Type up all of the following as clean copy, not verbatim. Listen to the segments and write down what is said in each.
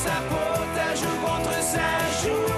sa peau, ta joue contre sa joue.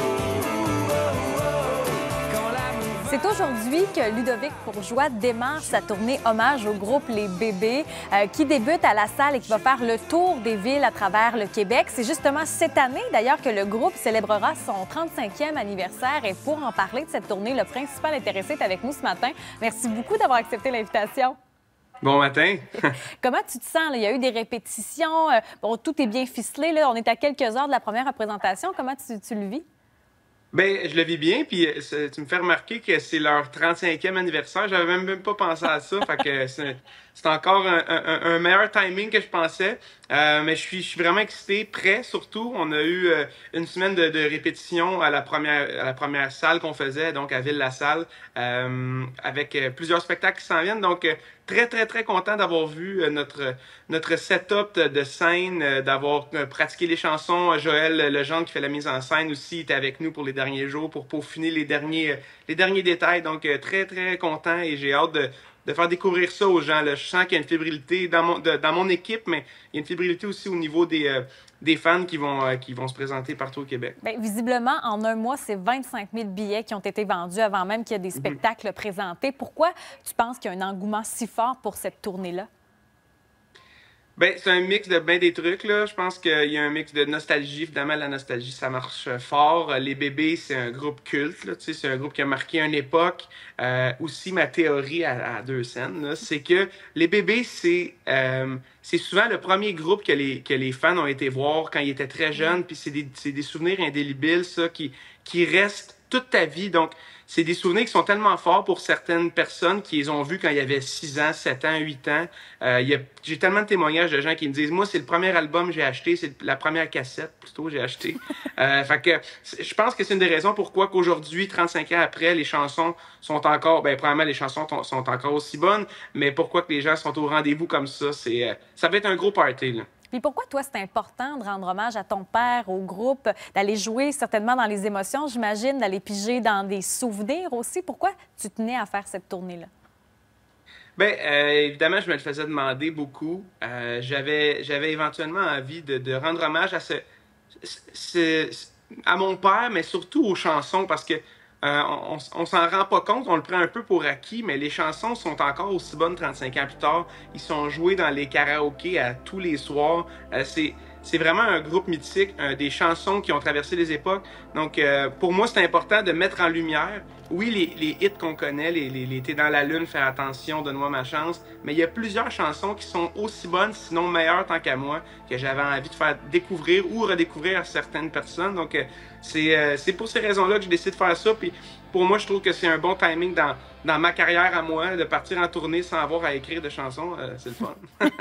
C'est aujourd'hui que Ludovic Bourgeois démarre sa tournée hommage au groupe Les Bébés qui débute à la salle et qui va faire le tour des villes à travers le Québec. C'est justement cette année d'ailleurs que le groupe célébrera son 35e anniversaire et pour en parler de cette tournée, le principal intéressé est avec nous ce matin. Merci beaucoup d'avoir accepté l'invitation. Bon matin. Comment tu te sens? Là? Il y a eu des répétitions, bon, tout est bien ficelé. Là. On est à quelques heures de la première représentation. Comment tu le vis? Ben, je le vis bien, puis tu me fais remarquer que c'est leur 35e anniversaire. J'avais même pas pensé à ça, fait que c'est encore un meilleur timing que je pensais. Mais je suis vraiment excité, prêt surtout. On a eu une semaine de répétition à la première salle qu'on faisait, donc à Ville-la-Salle, avec plusieurs spectacles qui s'en viennent. Donc très content d'avoir vu notre setup de scène, d'avoir pratiqué les chansons. Joël Legendre qui fait la mise en scène aussi était avec nous pour les derniers jours pour peaufiner les derniers détails. Donc très content et j'ai hâte de faire découvrir ça aux gens. Là. Je sens qu'il y a une fébrilité dans mon équipe, mais il y a une fébrilité aussi au niveau des fans qui vont se présenter partout au Québec. Bien, visiblement, en un mois, c'est 25 000 billets qui ont été vendus avant même qu'il y ait des spectacles présentés. Pourquoi tu penses qu'il y a un engouement si fort pour cette tournée-là? Ben, c'est un mix de bien des trucs, là. Je pense qu'il y a un mix de nostalgie. Évidemment, la nostalgie, ça marche fort. Les Bébés, c'est un groupe culte, là. Tu sais, c'est un groupe qui a marqué une époque. Aussi, ma théorie à deux scènes, là, c'est que les Bébés, c'est souvent le premier groupe que les fans ont été voir quand ils étaient très jeunes. Puis c'est des souvenirs indélébiles, ça, qui restent toute ta vie. Donc, c'est des souvenirs qui sont tellement forts pour certaines personnes qui les ont vus quand il y avait 6 ans, 7 ans, 8 ans. J'ai tellement de témoignages de gens qui me disent « Moi, c'est le premier album que j'ai acheté, c'est la première cassette, plutôt, que j'ai acheté. » Fait que je pense que c'est une des raisons pourquoi qu'aujourd'hui, 35 ans après, les chansons sont encore... Ben, premièrement, les chansons sont encore aussi bonnes, mais pourquoi que les gens sont au rendez-vous comme ça, ça va être un gros party, là. Puis pourquoi, toi, c'est important de rendre hommage à ton père, au groupe, d'aller jouer certainement dans les émotions, j'imagine, d'aller piger dans des souvenirs aussi? Pourquoi tu tenais à faire cette tournée-là? Bien, évidemment, je me le faisais demander beaucoup. J'avais éventuellement envie de rendre hommage à mon père, mais surtout aux chansons, parce que on s'en rend pas compte, on le prend un peu pour acquis, mais les chansons sont encore aussi bonnes 35 ans plus tard. Ils sont joués dans les karaokés à tous les soirs. C'est vraiment un groupe mythique, des chansons qui ont traversé les époques. Donc, pour moi, c'est important de mettre en lumière, oui, les hits qu'on connaît, les T'es dans la lune, Fais attention, Donne-moi ma chance, mais il y a plusieurs chansons qui sont aussi bonnes, sinon meilleures tant qu'à moi, que j'avais envie de faire découvrir ou redécouvrir à certaines personnes. Donc, c'est pour ces raisons-là que je décide de faire ça. Puis, pour moi, je trouve que c'est un bon timing dans ma carrière à moi, de partir en tournée sans avoir à écrire de chansons. C'est le fun.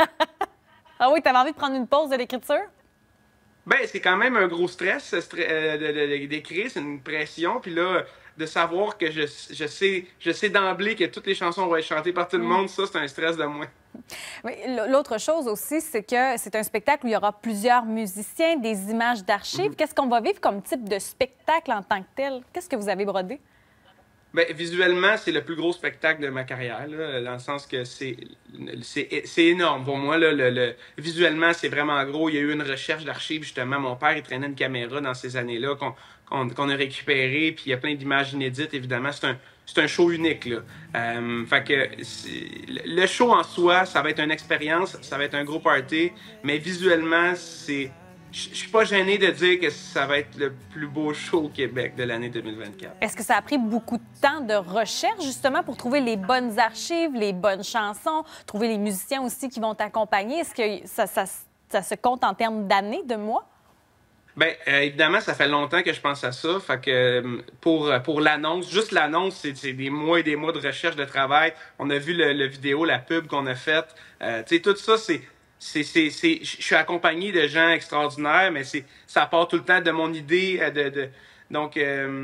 Ah oui, t'avais envie de prendre une pause de l'écriture? Ben, c'est quand même un gros stress d'écrire, c'est une pression. Puis là, de savoir que je sais d'emblée que toutes les chansons vont être chantées par tout le monde, ça, c'est un stress de moins. Oui, l'autre chose aussi, c'est que c'est un spectacle où il y aura plusieurs musiciens, des images d'archives. Qu'est-ce qu'on va vivre comme type de spectacle en tant que tel? Qu'est-ce que vous avez brodé? Bien, visuellement, c'est le plus gros spectacle de ma carrière, là, dans le sens que c'est énorme. Pour moi, là, visuellement, c'est vraiment gros. Il y a eu une recherche d'archives, justement. Mon père, il traînait une caméra dans ces années-là qu'on a récupérée, puis il y a plein d'images inédites, évidemment. C'est un show unique, là. Fait que le show en soi, ça va être une expérience, ça va être un gros party, mais visuellement, je suis pas gêné de dire que ça va être le plus beau show au Québec de l'année 2024. Est-ce que ça a pris beaucoup de temps de recherche, justement, pour trouver les bonnes archives, les bonnes chansons, trouver les musiciens aussi qui vont t'accompagner? Est-ce que ça se compte en termes d'années, de mois? Bien, évidemment, ça fait longtemps que je pense à ça. Fait que pour l'annonce, juste l'annonce, c'est des mois et des mois de recherche, de travail. On a vu le vidéo, la pub qu'on a faite. Tu sais, tout ça, je suis accompagné de gens extraordinaires, mais ça part tout le temps de mon idée. Donc,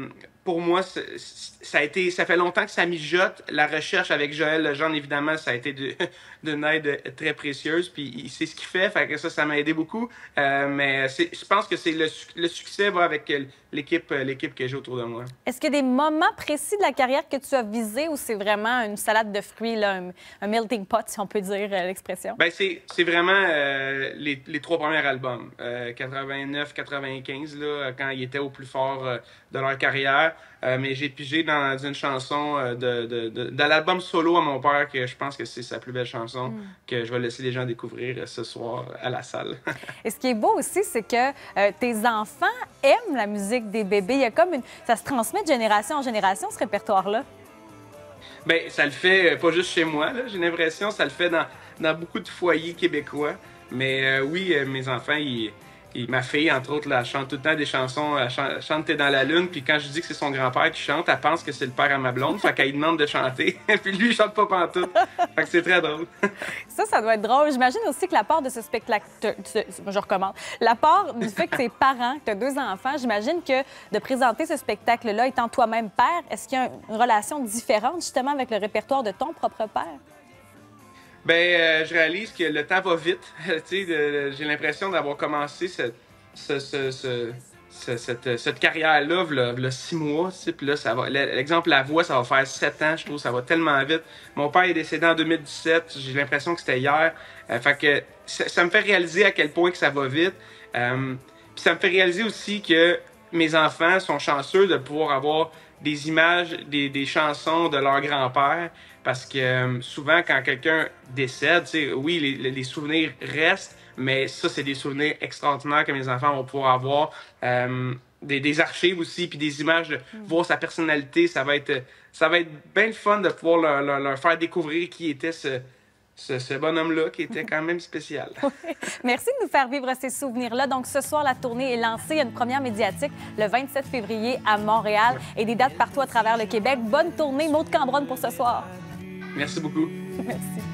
pour moi, ça fait longtemps que ça mijote. La recherche avec Joël Legendre, évidemment, ça a été d'une aide très précieuse. Puis c'est ce qu'il fait que ça m'a aidé beaucoup. Mais je pense que le succès va avec l'équipe que j'ai autour de moi. Est-ce qu'il y a des moments précis de la carrière que tu as visé ou c'est vraiment une salade de fruits, là, un melting pot, si on peut dire l'expression? Ben c'est vraiment les 3 premiers albums, 89-95, là, quand ils étaient au plus fort de leur carrière. Mais j'ai pigé dans une chanson de l'album solo à mon père, que je pense que c'est sa plus belle chanson, que je vais laisser les gens découvrir ce soir à la salle. Et ce qui est beau aussi, c'est que tes enfants aiment la musique des bébés. Il y a comme ça se transmet de génération en génération, ce répertoire-là. Bien, ça le fait pas juste chez moi, là, j'ai l'impression, ça le fait dans beaucoup de foyers québécois. Mais oui, mes enfants, ma fille, entre autres, là, elle chante tout le temps des chansons. Elle chante T'es dans la lune. Puis quand je dis que c'est son grand-père qui chante, elle pense que c'est le père à ma blonde. Fait qu'elle lui demande de chanter. Puis lui, il chante pas pantoute. Fait que c'est très drôle. Ça doit être drôle. J'imagine aussi que la part de ce spectacle... Je recommence. La part du fait que tes parents, que tu as 2 enfants, j'imagine que de présenter ce spectacle-là, étant toi-même père, est-ce qu'il y a une relation différente, justement, avec le répertoire de ton propre père? Ben, je réalise que le temps va vite. J'ai l'impression d'avoir commencé cette carrière-là, il y a 6 mois. Puis là, l'exemple, la voix, ça va faire 7 ans. Je trouve que ça va tellement vite. Mon père est décédé en 2017. J'ai l'impression que c'était hier. Fait que ça me fait réaliser à quel point que ça va vite. Puis ça me fait réaliser aussi que mes enfants sont chanceux de pouvoir avoir des images, des chansons de leur grand-père. Parce que souvent, quand quelqu'un décède, oui, les souvenirs restent, mais ça, c'est des souvenirs extraordinaires que mes enfants vont pouvoir avoir. Des archives aussi, puis des images, de voir sa personnalité. Ça va être bien le fun de pouvoir leur faire découvrir qui était ce bonhomme-là, qui était quand même spécial. Oui. Merci de nous faire vivre ces souvenirs-là. Donc, ce soir, la tournée est lancée. Il y a une première médiatique le 27 février à Montréal et des dates partout à travers le Québec. Bonne tournée. Maude Cambronne pour ce soir. Merci beaucoup. Merci.